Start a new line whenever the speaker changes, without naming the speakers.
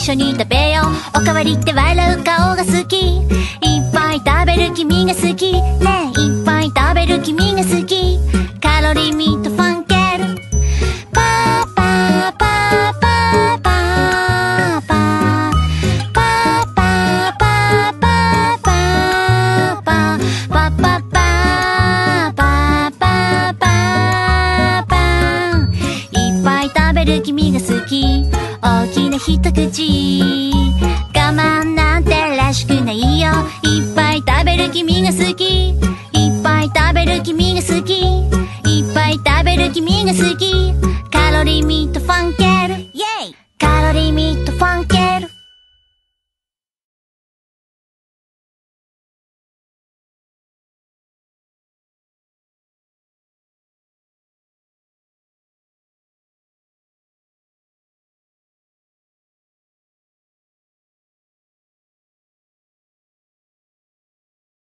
緒に食べよう。おかわりって笑う顔が好き。いっぱい食べる君が好き。ねえいっぱい食べる君が好き。カロリーミートファンケル。パーパーパーパーパーパーパーパーパーパーパーパーパーパーパーパーパーパーパー。いっぱい食べる君が好き。大きな一口。我慢なんてらしくないよ。いっぱい食べる君が好き。いっぱい食べる君が好き。いっぱい食べる君が好き。カロリーミートファンケル。イェイ。カロリーミートファンケル。